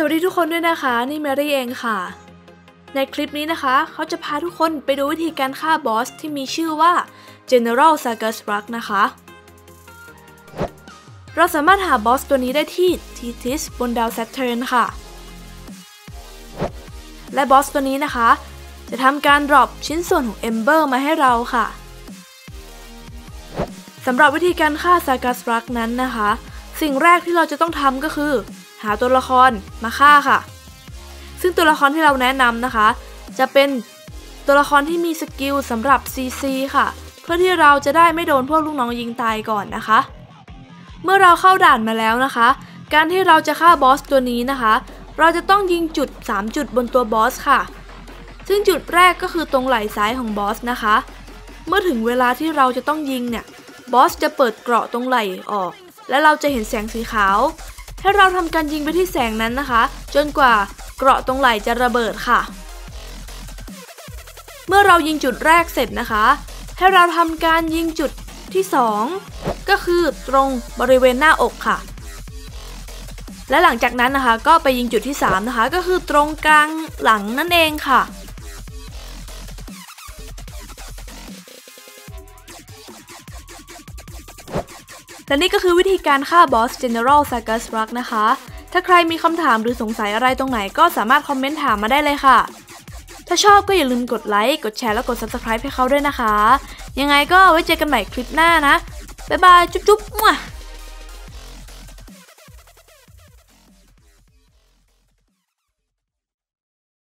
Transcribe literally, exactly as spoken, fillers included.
วัสดีทุกคนด้วยนะคะนี่แมรี่เองค่ะในคลิปนี้นะคะเขาจะพาทุกคนไปดูวิธีการฆ่าบอสที่มีชื่อว่า General Sargeras นะคะเราสามารถหาบอสตัวนี้ได้ที่ Tethys บนดาว Saturn ค่ะและบอสตัวนี้นะคะจะทำการดรอปชิ้นส่วนของ Ember มาให้เราค่ะสำหรับวิธีการฆ่า Sargeras นั้นนะคะสิ่งแรกที่เราจะต้องทำก็คือหาตัวละครมาฆ่าค่ะซึ่งตัวละครที่เราแนะนำนะคะจะเป็นตัวละครที่มีสกิลสำหรับ ซี ซี ค่ะเพื่อที่เราจะได้ไม่โดนพวกลูกน้องยิงตายก่อนนะคะเมื่อเราเข้าด่านมาแล้วนะคะการที่เราจะฆ่าบอสตัวนี้นะคะเราจะต้องยิงจุดสามจุดบนตัวบอสค่ะซึ่งจุดแรกก็คือตรงไหล่ซ้ายของบอสนะคะเมื่อถึงเวลาที่เราจะต้องยิงเนี่ยบอสจะเปิดเกราะตรงไหล่ออกและเราจะเห็นแสงสีขาวให้เราทำการยิงไปที่แสงนั้นนะคะจนกว่าเกราะตรงไหล่จะระเบิดค่ะเมื่อเรายิงจุดแรกเสร็จนะคะให้เราทำการยิงจุดที่สองก็คือตรงบริเวณหน้าอกค่ะและหลังจากนั้นนะคะก็ไปยิงจุดที่สามนะคะก็คือตรงกลางหลังนั่นเองค่ะและนี่ก็คือวิธีการฆ่าบอส General Sargeras นะคะ ถ้าใครมีคำถามหรือสงสัยอะไรตรงไหนก็สามารถคอมเมนต์ถามมาได้เลยค่ะ ถ้าชอบก็อย่าลืมกดไลค์ กดแชร์และกด ซับสไครบ์ ให้เขาด้วยนะคะ ยังไงก็ไว้เจอกันใหม่คลิปหน้านะ บ๊ายบาย จุ๊บๆ